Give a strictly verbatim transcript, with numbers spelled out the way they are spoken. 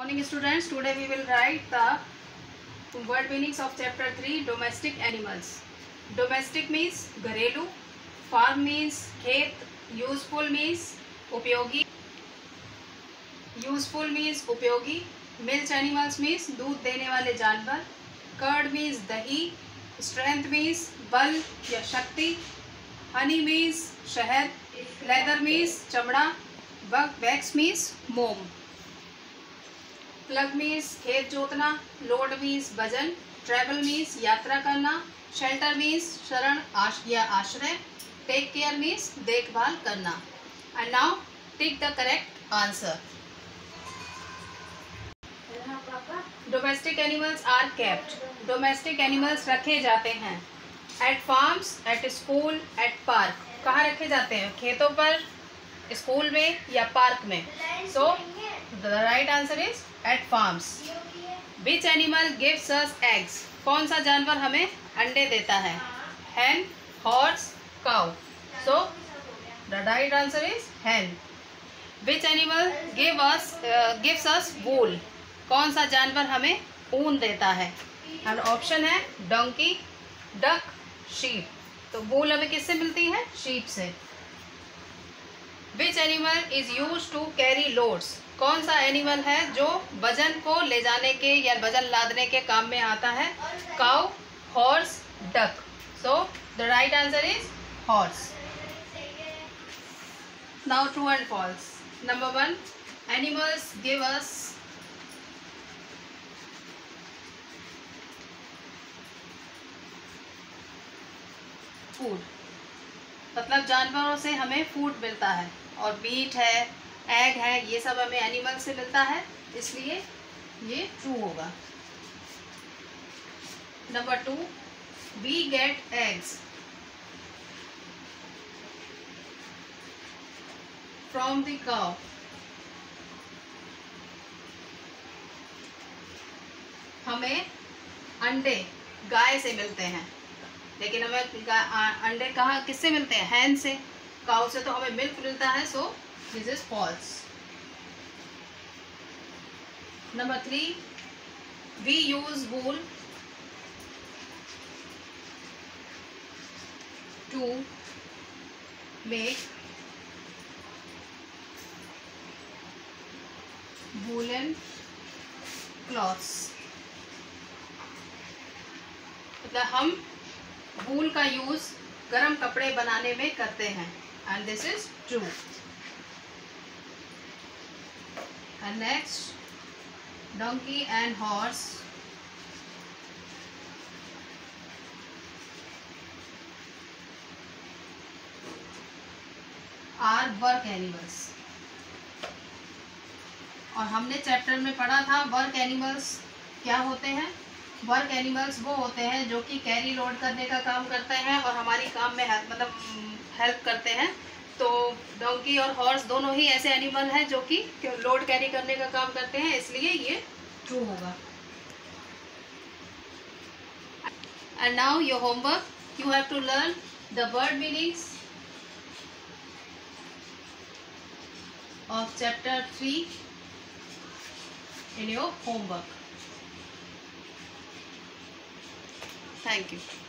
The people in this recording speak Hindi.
Morning students, today we will write the word meanings of chapter three, domestic animals. Domestic means घरेलू, farm means खेत, useful means उपयोगी, useful means उपयोगी, milch animals means दूध देने वाले जानवर, curd means दही, strength means बल या शक्ति, honey means शहद, leather means चमड़ा, wax means मोम. प्लग मीन्स खेत जोतना, लोड मीन्स वजन, ट्रैवल मीन्स यात्रा करना, शेल्टर मीन्स शरण आश या आश्रय, टेक केयर मीन्स देखभाल करना. And now tick the correct answer. Domestic animals are kept. Domestic animals रखे जाते हैं. At farms, at school, at park. कहाँ रखे जाते हैं? खेतों पर, स्कूल में या पार्क में. So the right answer is at farms. Which animal gives us eggs. कौन सा जानवर हमें अंडे देता है? Hen, horse, cow. So the right answer is hen. Which animal give us gives us wool. कौन सा जानवर हमें ऊन देता है? एंड ऑप्शन है डोंकी, डक, शीप. तो वूल हमें किससे मिलती है? शीप से. Which animal is use to carry loads. कौन सा एनिमल है जो वजन को ले जाने के या वजन लादने के काम में आता है? Cow, horse, duck. So the right answer is horse. Now true and false. Number one, animals give us food. मतलब जानवरों से हमें फूड मिलता है, और मीट है, एग है, ये सब हमें एनिमल से मिलता है, इसलिए ये ट्रू होगा. Number two, we get eggs from the cow. हमें अंडे गाय से मिलते हैं, लेकिन हमें अंडे कहाँ किससे मिलते हैं? हैन से. काउ से तो हमें मिल्क मिलता है. So this is false. Number three, we use wool to make woollen clothes. मतलब हम वूल का यूज गर्म कपड़े बनाने में करते हैं. And this is true. And next, donkey and horse are work animals. और हमने चैप्टर में पढ़ा था वर्क एनिमल्स क्या होते हैं. वर्क एनिमल्स वो होते हैं जो कि कैरी लोड करने का काम करते हैं और हमारी काम में हेल्प मतलब हेल्प करते हैं. तो डोंकी और हॉर्स दोनों ही ऐसे एनिमल हैं जो कि लोड कैरी करने का काम करते हैं, इसलिए ये ट्रू होगा. And now your homework, you have to learn the word meanings of chapter three in your homework. Thank you.